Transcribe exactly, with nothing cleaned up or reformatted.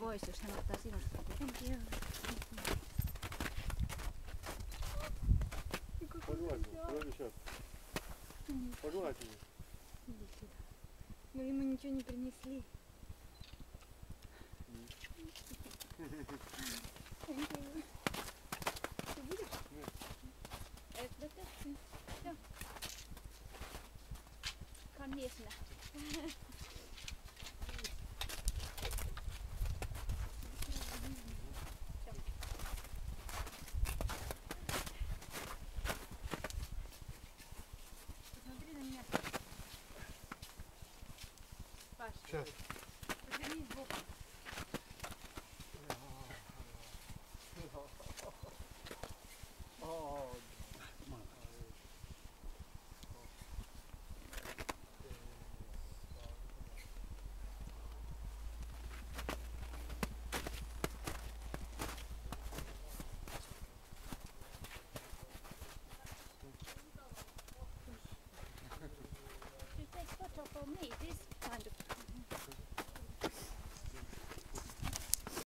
pois, jos hän ottaa sinusta. Thank you. Пожелайте, сейчас. Пожелайте. Мы ему ничего не принесли. Thank you. Ты будешь? Нет. Это ты? Все. Конечно. Посмотри на меня. Паш. Сейчас.